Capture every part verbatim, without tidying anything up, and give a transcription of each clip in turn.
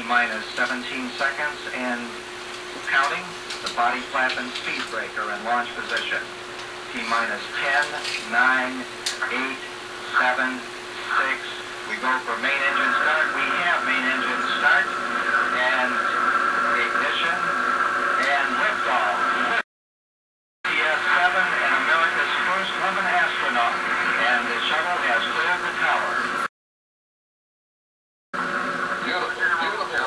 minus seventeen seconds and counting. The body flap and speed breaker in launch position. T minus ten, nine, eight, seven, six. We go for main engine start. We have main engine start and ignition and liftoff. T S seven and America's first woman astronaut. And the shuttle has cleared the tower. Beautiful, beautiful.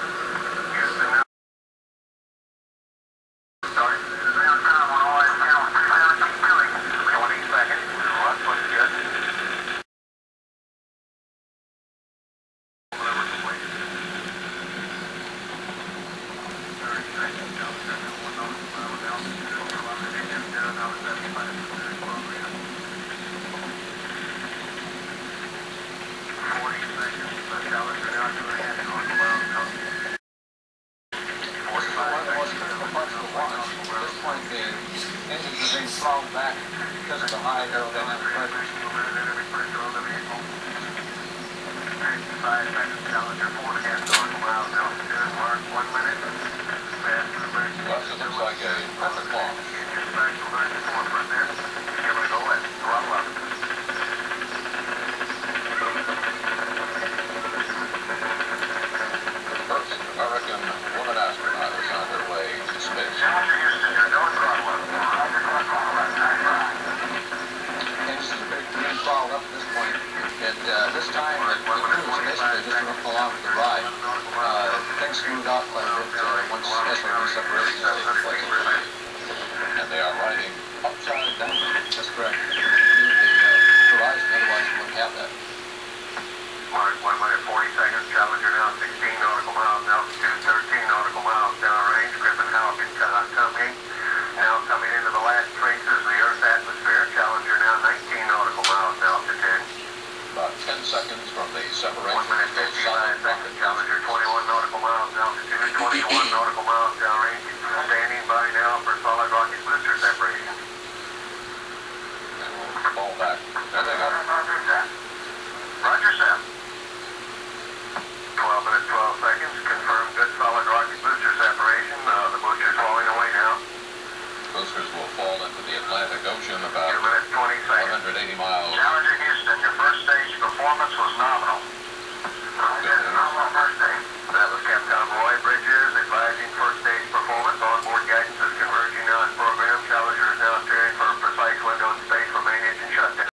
Engines are being slowed back because of the high aerodynamic pressure. Well, it looks like a perfect launch. The first American woman astronaut is on her way to space. Followed up at this point, and uh, this time the, the crew was basically just running along for the ride. Uh, things smoothed out quite a bit uh, once S O D separation was taking place. And they are riding upside down. That's correct. View the uh, horizon, otherwise you wouldn't have that. Mark, one minute forty seconds. Challenger now sixteen nautical miles, altitude thirteen nautical miles downrange. Griffin Haugen coming. Now coming into the last traces of the Earth's atmosphere. Challenger now nineteen nautical miles, altitude. About ten seconds from the separation. One minute fifty-nine seconds.